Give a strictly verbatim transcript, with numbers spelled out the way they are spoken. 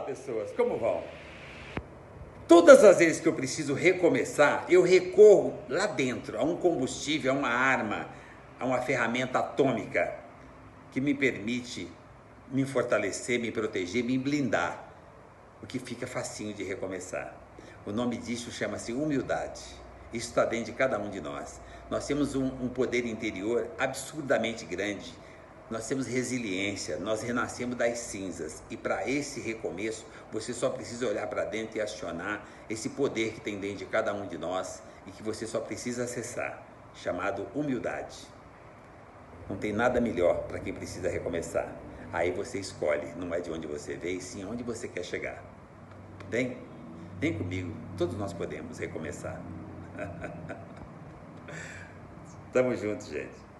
Olá, pessoas, como vão? Todas as vezes que eu preciso recomeçar, eu recorro lá dentro a um combustível, a uma arma, a uma ferramenta atômica que me permite me fortalecer, me proteger, me blindar, o que fica facinho de recomeçar. O nome disso chama-se humildade. Isso está dentro de cada um de nós. Nós temos um, um poder interior absurdamente grande. Nós temos resiliência, nós renascemos das cinzas. E para esse recomeço, você só precisa olhar para dentro e acionar esse poder que tem dentro de cada um de nós e que você só precisa acessar, chamado humildade. Não tem nada melhor para quem precisa recomeçar. Aí você escolhe, não é de onde você veio, sim onde você quer chegar. Vem, vem comigo, todos nós podemos recomeçar. Tamo junto, gente.